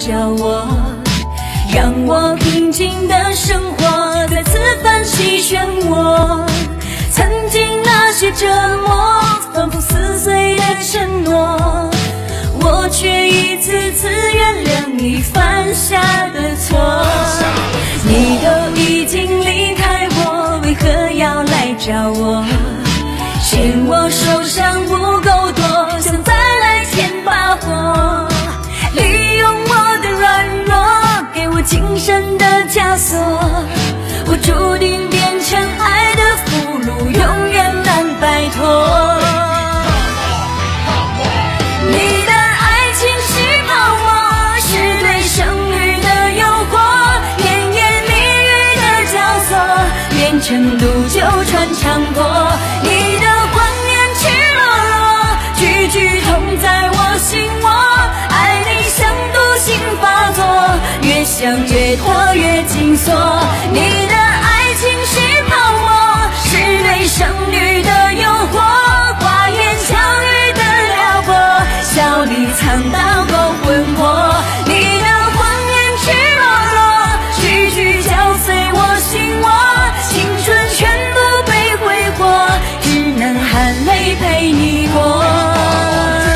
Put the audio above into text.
找我，让我平静的生活再次泛起漩涡。曾经那些折磨，仿佛撕碎的承诺，我却一次次原谅你犯下的错。你都已经离开我，为何要来找我？嫌我受伤不够多，想再来添把火，利用我的软弱，给我精神的枷锁，我注定变成爱的俘虏，永远难摆脱。你的爱情是泡沫，是对剩余的诱惑，甜言蜜语的交错，连程度就穿肠过。你的谎言赤裸裸，句句痛在我心窝，爱你像毒性发作，越想越拖越紧锁。你的爱情是泡沫，是对剩余的诱惑，花言巧语的撩拨，笑里藏刀够魂魄。你的谎言赤裸裸，句句嚼碎我心窝，